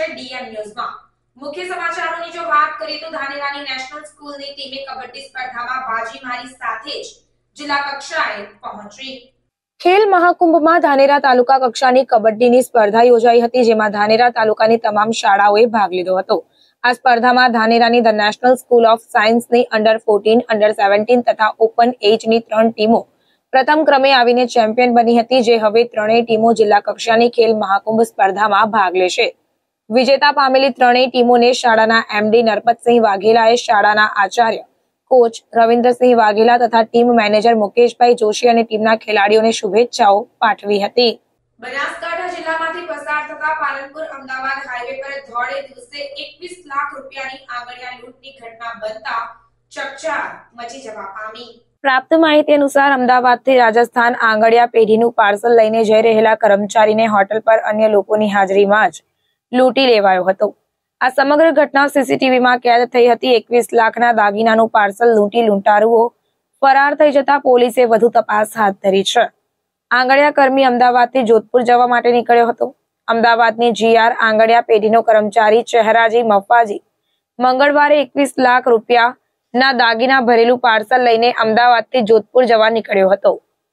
છે ડીએન ન્યૂઝમાં મુખ્ય સમાચારોની જો વાત કરીએ તો ધાનેરાની નેશનલ સ્કૂલની ટીમે કબડ્ડી સ્પર્ધામાં બાજી મારી સાથે જ જિલ્લા કક્ષાએ પહોંચી। ખેલ મહાકુંભમાં ધાનેરા તાલુકા કક્ષાની કબડ્ડીની સ્પર્ધા યોજાઈ હતી, જેમાં ધાનેરા તાલુકાની તમામ શાળાઓએ ભાગ લીધો હતો। આ સ્પર્ધામાં ધાનેરાની ધ નેશનલ સ્કૂલ ઓફ સાયન્સની અંડર 14, અંડર 17 તથા ઓપન એજની 3 ટીમો પ્રથમ ક્રમે આવીને ચેમ્પિયન બની હતી, જે હવે ત્રણેય ટીમો જિલ્લા કક્ષાની ખેલ મહાકુંભ સ્પર્ધામાં ભાગ લેશે। વિજેતા પામેલી ત્રણેય ટીમોને શાળાના એમડી નરપતસિંહ વાઘેલાએ શાળાના આચાર્ય કોચ રવિન્દ્રસિંહ વાઘેલા તથા ટીમ મેનેજર મુકેશભાઈ જોશી અને ટીમના ખેલાડીઓને શુભેચ્છાઓ પાઠવી હતી। બનાસકાંઠા જિલ્લામાંથી પસાર થતા પાલનપુર અમદાવાદ હાઈવે પર ધોળે દિવસે 21 લાખ રૂપિયાની આંગળીયા લૂંટની ઘટના બનતા ચકચાર મચી જવા પામી। પ્રાપ્ત માહિતી અનુસાર અમદાવાદથી રાજસ્થાન આંગળીયા પેઢીનું પાર્સલ લઈને જઈ રહેલા કર્મચારીને હોટલ પર અન્ય લોકોની હાજરીમાં જ લૂંટી લેવાયો હતો। આ સમગ્ર ઘટના સીસીટીવીમાં કેદ થઈ હતી। 21 લાખના દાગીનાનું પાર્સલ લૂંટી લૂંટારુઓ ફરાર થઈ જતા પોલીસે વધુ તપાસ હાથ ધરી છે। આંગળીયા કર્મી અમદાવાદથી જોધપુર જવા માટે નીકળ્યો હતો। અમદાવાદની જીઆર આંગળીયા પેઢીનો કર્મચારી ચહેરાજી મફાજી મંગળવારે 21 લાખ રૂપિયાના દાગીના ભરેલું પાર્સલ લઈને અમદાવાદથી જોધપુર જવા નીકળ્યો હતો।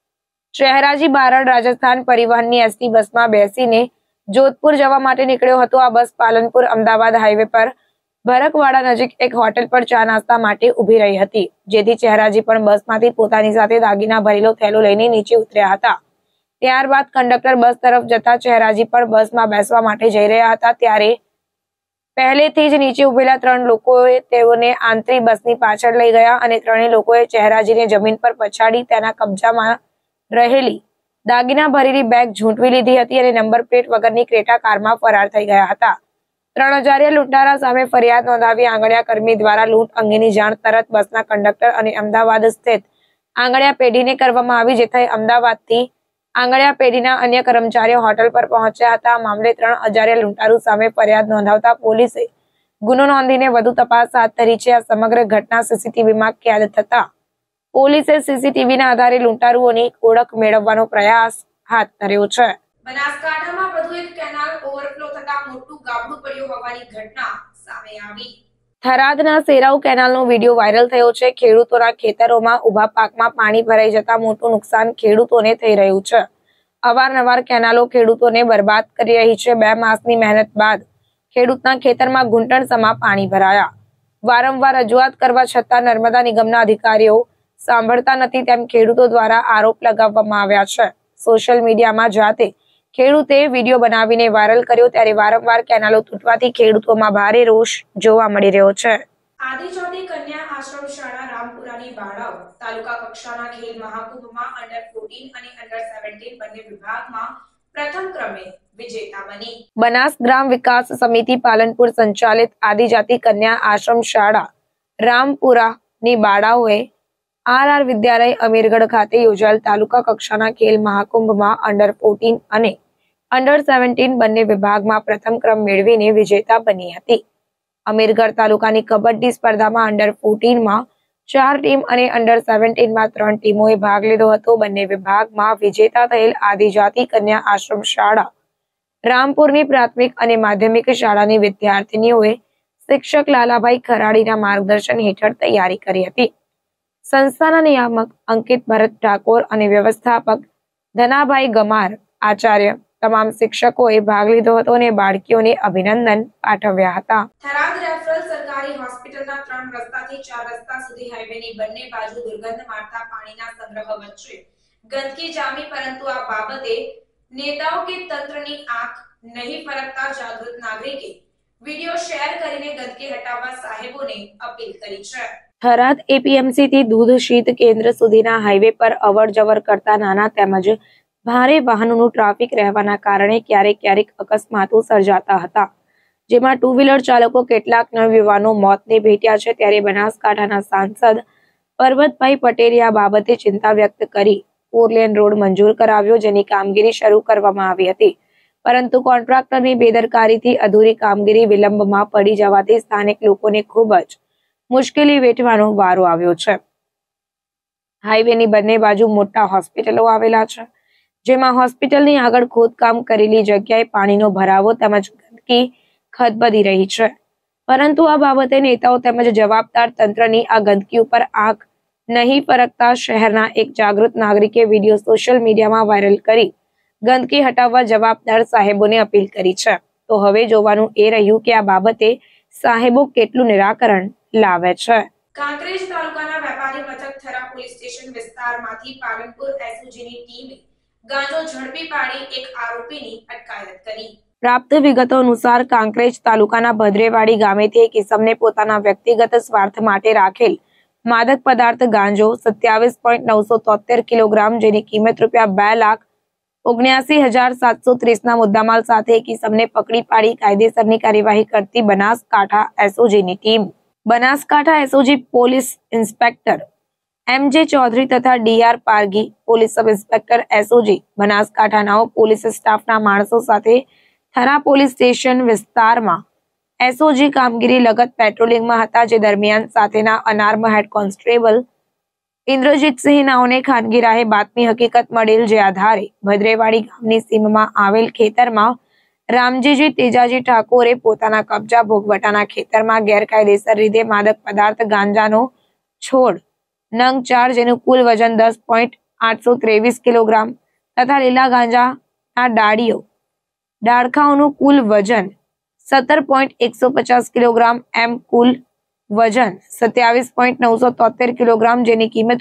ચહેરાજી બારડ રાજસ્થાન પરિવહનની એસટી બસમાં બેસીને જોધપુર જવા માટે નીકળ્યો હતો। આ બસ પાલનપુર અમદાવાદ હાઈવે પર ભરકવાડા નજીક એક હોટેલ પર ચા નાસ્તા માટે ઉભી રહી હતી, જેથી ચહેરાજી પણ બસમાંથી પોતાની સાથે દાગીના ભરેલો થેલો લઈને નીચે ઉતર્યા હતા। ત્યારબાદ કંડક્ટર બસ તરફ જતા ચહેરાજી પણ બસમાં બેસવા માટે જઈ રહ્યા હતા, ત્યારે પહેલેથી જ નીચે ઉભેલા 3 લોકોએ તેઓને આંતરી બસની પાછળ લઈ ગયા અને ત્રણેય લોકોએ ચહેરાજીને જમીન પર પછાડી તેના કબજામાં રહેલી દાગીના ભરેલી બેગ ઝૂંટવી લીધી હતી અને નંબર પ્લેટ વગરની ક્રેટા કારમાં ફરાર થઈ ગયા હતા। 3000 લૂંટારા સામે ફરિયાદ નોંધાવી આંગળીયા કર્મી દ્વારા લૂંટ અંગેની જાણ તરત બસના કંડક્ટર અને અમદાવાદ સ્થિત આંગળીયા પેઢીને કરવામાં આવી, જેથી અમદાવાદથી આંગળીયા પેઢીના અન્ય કર્મચારીઓ હોટલ પર પહોંચ્યા હતા। આ મામલે 3000 લૂંટારૂ સામે ફરિયાદ નોંધાવતા પોલીસે ગુનો નોંધીને વધુ તપાસ હાથ ધરી છે। આ સમગ્ર ઘટના સીસીટીવીમાં કેદ થતા પોલીસે સીસીટીવીના આધારે લૂંટારુઓની ઓળખ મેળવવાનો પ્રયાસ હાથ ધર્યો છે। બનાસકાંઠામાં વધુ એક કેનાલ ઓવરફ્લો થતા મોટું ગાબડું પડ્યું હોવાની ઘટના સામે આવી। થરાદના સેરાવ કેનાલનો વિડીયો વાયરલ થયો છે। ખેડૂતોના ખેતરોમાં ઉભા પાકમાં પાણી ભરાઈ જતા મોટું નુકસાન ખેડૂતોને થઈ રહ્યું છે। અવારનવાર કેનાલો ખેડૂતોને બરબાદ કરી રહી છે। 2 માસની મહેનત બાદ ખેડૂતના ખેતરમાં ઘૂંટણસમાં પાણી ભરાયા। વારંવાર રજૂઆત કરવા છતાં નર્મદા નિગમના અધિકારીઓ સાંભળતા નથી તેમ ખેડૂતો દ્વારા આરોપ લગાવવામાં આવ્યા છે। સોશિયલ મીડિયામાં જાતે ખેડૂતે વિડીયો બનાવીને વાયરલ કર્યો, ત્યારે વારંવાર કેનાલો તૂટવાથી ખેડૂતોમાં ભારે રોષ જોવા મળી રહ્યો છે। આદિજાતિ કન્યા આશ્રમ શાળા રામપુરાની બાળાઓ તાલુકા કક્ષાના ખેલ મહાકુંભમાં અંડર 14 અને અંડર 17 બંને વિભાગમાં પ્રથમ ક્રમે વિજેતા બની। બનાસ ગ્રામ વિકાસ સમિતિ પાલનપુર સંચાલિત આદિજાતિ કન્યા આશ્રમ શાળા રામપુરાની બાળાઓએ આરઆર વિદ્યાલય અમીરગઢ ખાતે યોજાયેલ તાલુકા કક્ષાના ખેલ મહાકુંભમાં અંડર 14 અને અંડર 17 બંને વિભાગમાં પ્રથમ ક્રમ મેળવીને વિજેતા બની હતી। અમીરગઢ તાલુકાની કબડ્ડી સ્પર્ધામાં અંડર 14માં 4 ટીમ અને અંડર 17માં 3 ટીમોએ ભાગ લીધો હતો। બંને વિભાગમાં વિજેતા થયેલ આદિજાતિ કન્યા આશ્રમ શાળા રામપુરની પ્રાથમિક અને માધ્યમિક શાળાની વિદ્યાર્થીનીઓએ શિક્ષક લાલાભાઈ ખરાડીના માર્ગદર્શન હેઠળ તૈયારી કરી હતી। સંસ્થાના નિયામક અંકિત ભરત ઠાકોર અને વ્યવસ્થાપક ધનાભાઈ ગમાર આચાર્ય તમામ શિક્ષકોએ ભાગ લીધો હતો અને બાળકીઓને અભિનંદન પાઠવ્યા હતા। થરાદ રેફરલ સરકારી હોસ્પિટલના 3 રસ્તાથી 4 રસ્તા સુધી હાઈવેની બંને બાજુ દુર્ગંધ મારતા પાણીના સંગ્રહ વચ્ચે ગંદકી જામી, પરંતુ આ બાબતે નેતાઓ કે તંત્રની આંખ નહીં ફરકતા જાગૃત નાગરિકે વિડીયો શેર કરીને ગંદકી હટાવવા સાહેબોને અપીલ કરી છે। થરાદ એપીએમસી થી દૂધ શીત કેન્દ્ર સુધીના હાઈવે પર અવર જવર કરતા નાના તેમજ ભારે વાહનોનું ટ્રાફિક રહેવાના કારણે ક્યારેક અકસ્માતો સર્જાતા હતા, જેમાં 2 વ્હીલર ચાલકો કેટલાક નવયુવાનો મોતને ભેટ્યા છે। ત્યારે બનાસકાંઠાના સાંસદ પરબતભાઈ પટેલે આ બાબતે ચિંતા વ્યક્ત કરી 4 લેન રોડ મંજૂર કરાવ્યો, જેની કામગીરી શરૂ કરવામાં આવી હતી, પરંતુ કોન્ટ્રાક્ટરની બેદરકારીથી અધૂરી કામગીરી વિલંબમાં પડી જવાથી સ્થાનિક લોકોને ખૂબ જ મુશ્કેલી વેઠવાનો વારો આવ્યો છે। હાઈવેની બંને બાજુ મોટા હોસ્પિટલો આવેલા છે, જેમાં હોસ્પિટલની આગળ ખોદકામ કરેલી જગ્યાએ પાણીનો ભરાવો તેમજ ગંદકી ખદબદી રહી છે, પરંતુ આ બાબતે નેતાઓ તેમજ જવાબદાર તંત્રની આ ગંદકી ઉપર આંખ નહીં ફરકતા શહેરના એક જાગૃત નાગરિકે વિડીયો સોશિયલ મીડિયામાં વાયરલ કરી ગંદકી હટાવવા જવાબદાર સાહેબોને અપીલ કરી છે. તો હવે જોવાનું એ રહ્યું કે આ બાબતે સાહેબો કેટલું નિરાકરણ લાવે છે. કાંકરેજ તાલુકાના વેપારી મથક થરા પોલીસ સ્ટેશન વિસ્તારમાંથી પાલનપુર એસઓજીની ટીમે ગાંજો ઝડપી પાડી એક આરોપીની અટકાયત કરી. પ્રાપ્ત વિગતો અનુસાર કાંકરેજ તાલુકાના ભદ્રેવાડી ગામેથી એક ઇસમને પોતાના વ્યક્તિગત સ્વાર્થ માટે રાખેલ માદક પદાર્થ ગાંજો 27.973 કિલોગ્રામ જેની કિંમત ₹2,79,730 ના મુદ્દામાલ સાથે એક ઇસમને પકડી પાડી કાયદેસરની કાર્યવાહી કરતી બનાસકાંઠા એસઓજીની team Banaskantha SOG police inspector MJ Chaudhary તથા DR Pargi police sub inspector SOG બનાસકાંઠાના પોલીસ સ્ટાફના માણસો સાથે થરા પોલીસ સ્ટેશન વિસ્તારમાં એસઓજી કામગીરી લગત પેટ્રોલિંગમાં હતા, જે દરમિયાન સાથેના અનાર્મ હેડ કોન્સ્ટેબલ ઇન્દ્રજીતસિંહ નાઓને ખાનગી રાહે બાતમી હકીકત મળેલ, જે આધારે ભદ્રેવાડી ગામની સીમમાં આવેલ ખેતરમાં રામજીજી તેજાજી ઠાકોરે પોતાના કબજા ભોગવટાના ખેતરમાં ગેરકાયદેસર રીતે માદક પદાર્થ ગાંજાનો છોડ નંગ 4 જેનું કુલ વજન 10.823 કિલોગ્રામ તથા લીલા ગાંજાના ડાળખાઓનું કુલ વજન 17.150 કિલોગ્રામ એમ કુલ વજન 27.973 કિલોગ્રામ જેની કિંમત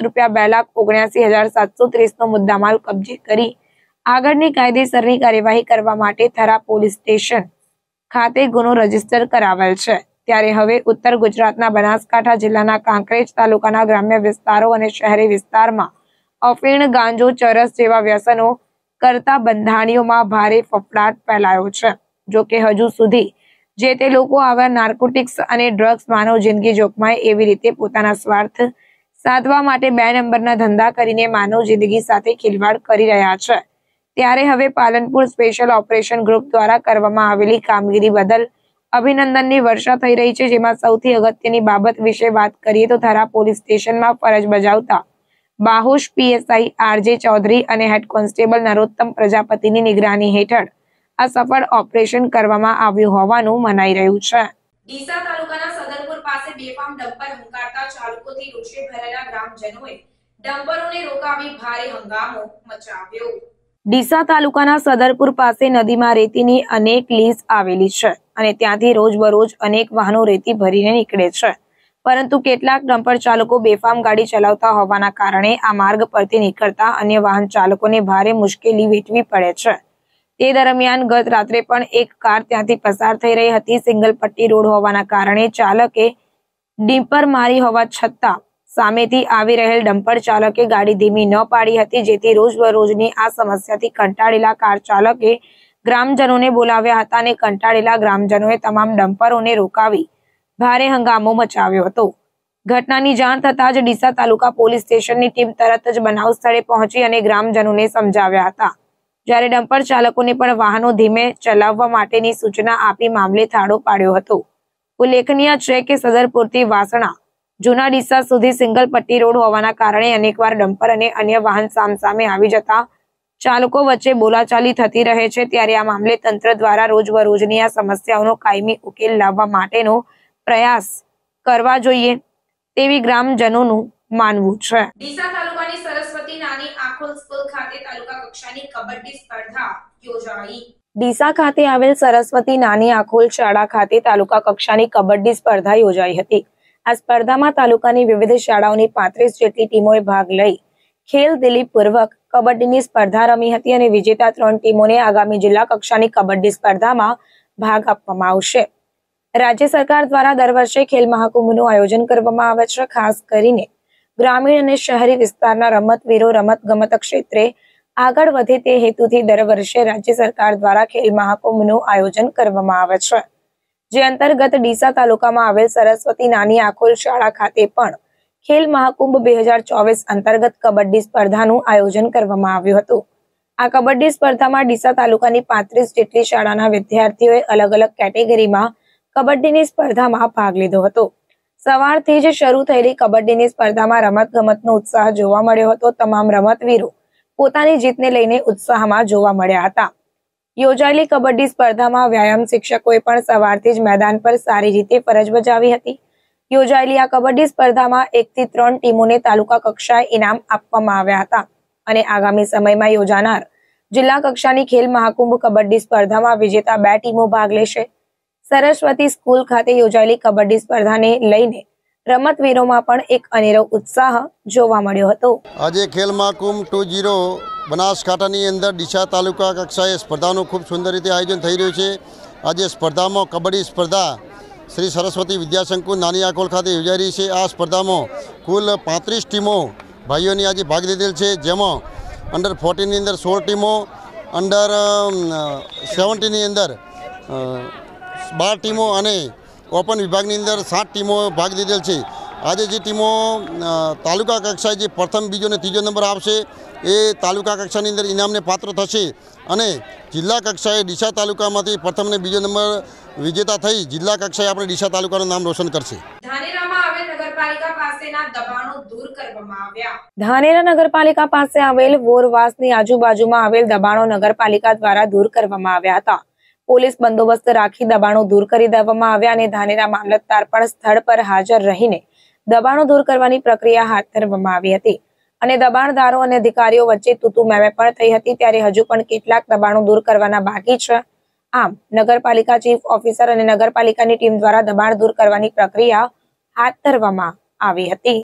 ₹2,79,730 નો મુદ્દામાલ કબજે કરી આગળની કાયદેસરની કાર્યવાહી કરવા માટે થરા પોલીસ સ્ટેશન ખાતે ગુનો રજીસ્ટર કરાવેલ છે. ત્યારે હવે ઉત્તર ગુજરાતના બનાસકાંઠા જિલ્લાના કાંકરેજ તાલુકાના ગ્રામ્ય વિસ્તારો અને શહેરી વિસ્તારમાં અફીણ, ગાંજો, ચરસ જેવા વ્યસનો કરતા બંધાણીઓમાં ભારે ફફડાટ ફેલાયો છે. જો કે હજુ સુધી જે તે લોકો આવા નાર્કોટિક્સ અને ડ્રગ્સ માનવ જિંદગી જોખમાય એવી રીતે પોતાના સ્વાર્થ સાધવા માટે 2 નંબરના ધંધા કરીને માનવ જિંદગી સાથે ખિલવાડ કરી રહ્યા છે. ત્યારે હવે પાલનપુર સ્પેશિયલ ઓપરેશન ગ્રુપ દ્વારા કરવામાં આવેલી કામગીરી બદલ અભિનંદનની વર્ષા થઈ રહી છે. જેમાં સૌથી અગત્યની બાબત વિશે વાત કરીએ તો થરા પોલીસ સ્ટેશનમાં ફરજ બજાવતા બાહોશ પીએસઆઈ આરજે ચૌધરી અને હેડ કોન્સ્ટેબલ નરોત્તમ પ્રજાપતિની નિગરાની હેઠળ આ સફળ ઓપરેશન કરવામાં આવ્યું હોવાનું મનાઈ રહ્યું છે. ડીસા તાલુકાના સદરપુર પાસે બેફામ ડમ્પર હંકારતા ચાલકોથી રોષે ભરેલા ગ્રામજનોએ ડમ્પરોને રોકાવી ભારે હંગામો મચાવ્યો. ડીસા તાલુકાના સદરપુર પાસે નદીમાં રેતીની અનેક લીઝ આવેલી છે અને ત્યાંથી રોજબરોજ અનેક વાહનો રેતી ભરીને નીકળે છે, પરંતુ કેટલાક ડમ્પર ચાલકો બેફામ ગાડી ચલાવતા હોવાના કારણે આ માર્ગ પરથી નીકળતા અન્ય વાહન ચાલકોને ભારે મુશ્કેલી વેઠવી પડે છે. તે દરમિયાન ગત રાત્રે પણ એક કાર ત્યાંથી પસાર થઈ રહી હતી. સિંગલ પટ્ટી રોડ હોવાના કારણે ચાલકે ડીમ્પર મારી હોવા છતાં સામેથી આવી રહેલ ડમ્પર ચાલકે ગાડી ધીમી ન પાડી હતી, જેથી રોજબરોજની આ સમસ્યાથી કંટાળેલા કાર ચાલકે ગ્રામજનોને બોલાવ્યા હતા અને કંટાળેલા ગ્રામજનોએ તમામ ડમ્પરોને રોકાવી ભારે હંગામો મચાવ્યો હતો. ઘટનાની જાણ થતાં જ ડીસા તાલુકા પોલીસ સ્ટેશનની ટીમ તરત જ બનાવ સ્થળે પહોંચી અને ગ્રામજનોને સમજાવ્યા હતા. જ્યારે ડમ્પર ચાલકોને પણ વાહનો ધીમે ચલાવવા માટેની સૂચના આપી મામલે થાળો પાડ્યો હતો. ઉલ્લેખનીય છે કે સદરપુરથી વાસણા જૂના ડીસા સુધી સિંગલ પટ્ટી રોડ હોવાના કારણે અનેકવાર ડમ્પર અને અન્ય વાહન સામસામે આવી જતા ચાલકો વચ્ચે બોલાચાલી થતી રહે છે. ત્યારે આ મામલે તંત્ર દ્વારા રોજબરોજની આ સમસ્યાઓનો કાયમી ઉકેલ લાવવા માટેનો પ્રયાસ કરવા જોઈએ તેવી ગ્રામજનોનું માનવું છે. ડીસા તાલુકાની સરસ્વતી નાની આખોલ સ્કૂલ ખાતે તાલુકા કક્ષાની કબડ્ડી સ્પર્ધા યોજાઈ. ડીસા ખાતે આવેલ સરસ્વતી નાની આખોલ શાળા ખાતે તાલુકા કક્ષાની કબડ્ડી સ્પર્ધા યોજાઈ હતી. આ સ્પર્ધામાં તાલુકાની વિવિધ શાળાઓની 35 જેટલી ટીમોએ ભાગ લઈ ખેલદિલી પૂર્વક કબડ્ડીની સ્પર્ધા રમી હતી અને વિજેતા 3 ટીમોને આગામી જિલ્લા કક્ષાની કબડ્ડી સ્પર્ધામાં ભાગ આપવામાં આવશે. રાજ્ય સરકાર દ્વારા દર વર્ષે ખેલ મહાકુંભનું આયોજન કરવામાં આવે છે. ખાસ કરીને ગ્રામીણ અને શહેરી વિસ્તારના રમતવીરો રમતગમત ક્ષેત્રે આગળ વધે તે હેતુથી દર વર્ષે રાજ્ય સરકાર દ્વારા ખેલ મહાકુંભનું આયોજન કરવામાં આવે છે. જે અંતર્ગત ડીસા તાલુકામાં આવેલ સરસ્વતી નાની આખોલ શાળા ખાતે પણ ખેલ મહાકુંભ 2024 અંતર્ગત કબડ્ડી સ્પર્ધાનું આયોજન કરવામાં આવ્યું હતું. આ કબડ્ડી સ્પર્ધામાં ડીસા તાલુકાની 35 જેટલી શાળાના વિદ્યાર્થીઓએ અલગ અલગ કેટેગરીમાં કબડ્ડીની સ્પર્ધામાં ભાગ લીધો હતો. સવારથી જ શરૂ થયેલી કબડ્ડીની સ્પર્ધામાં રમતગમતનો ઉત્સાહ જોવા મળ્યો હતો. તમામ રમતવીરો પોતાની જીતને લઈને ઉત્સાહમાં જોવા મળ્યા હતા. યોજાયેલી કબડ્ડી સ્પર્ધામાં વ્યાયામ શિક્ષકોએ પણ સવારથી જ મેદાન પર સારી રીતે ફરજ બજાવી હતી। યોજાયેલી આ કબડ્ડી સ્પર્ધામાં 1 થી 3 ટીમોને તાલુકા કક્ષાએ ઇનામ આપવામાં આવ્યા હતા અને આગામી સમયમાં યોજાનાર જિલ્લા કક્ષાની ખેલ મહાકુંભ કબડ્ડી સ્પર્ધામાં વિજેતા 2 ટીમો ભાગ લેશે। સરસ્વતી સ્કૂલ ખાતે યોજાયેલી કબડ્ડી સ્પર્ધાને લઈને રમતવીરોમાં પણ એક અનેરો ઉત્સાહ જોવા મળ્યો હતો। આજે ખેલ મહાકુંભ 20 બનાસકાંઠાની અંદર ડીસા તાલુકા કક્ષાએ સ્પર્ધાનું ખૂબ સુંદર રીતે આયોજન થઈ રહ્યું છે। આજે સ્પર્ધામાં કબડ્ડી સ્પર્ધા શ્રી સરસ્વતી વિદ્યાસંકુલ નાની આકોલ ખાતે યોજાઈ રહી છે। આ સ્પર્ધામાં કુલ 35 ટીમો ભાઈઓની આજે ભાગ લીધેલ છે, જેમાં અંડર 14ની અંદર 16 ટીમો, અંડર 17ની અંદર 12 ટીમો અને ઓપન વિભાગની અંદર 7 ટીમો ભાગ લીધેલ છે। આજે જે ટીમો તાલુકા કક્ષાએ જે પ્રથમ, બીજો અને ત્રીજો નંબર આવશે એ તાલુકા કક્ષાની અંદર ઇનામને પાત્ર થશે અને જિલ્લા કક્ષાએ ડીસા તાલુકામાંથી પ્રથમ અને બીજો નંબર વિજેતા થઈ જિલ્લા કક્ષાએ આપણે ડીસા તાલુકાનું નામ રોશન કરશે। ધાનેરા નગરપાલિકા પાસે આવેલ વોરવાસની આજુબાજુમાં આવેલ દબાણો નગરપાલિકા દ્વારા દૂર કરવામાં આવ્યા હતા। પોલીસ બંદોબસ્ત રાખી દબાણો દૂર કરી દેવામાં આવ્યા અને ધાનેરા મામલતદાર પણ સ્થળ પર હાજર રહીને દબાણો દૂર કરવાની પ્રક્રિયા હાથ ધરવામાં આવી હતી અને દબાણદારો અને અધિકારીઓ વચ્ચે તૂતુ મેમે પણ થઈ હતી। ત્યારે હજુ પણ કેટલાક દબાણો દૂર કરવાના બાકી છે। આમ નગરપાલિકા ચીફ ઓફિસર અને નગરપાલિકાની ટીમ દ્વારા દબાણ દૂર કરવાની પ્રક્રિયા હાથ ધરવામાં આવી હતી।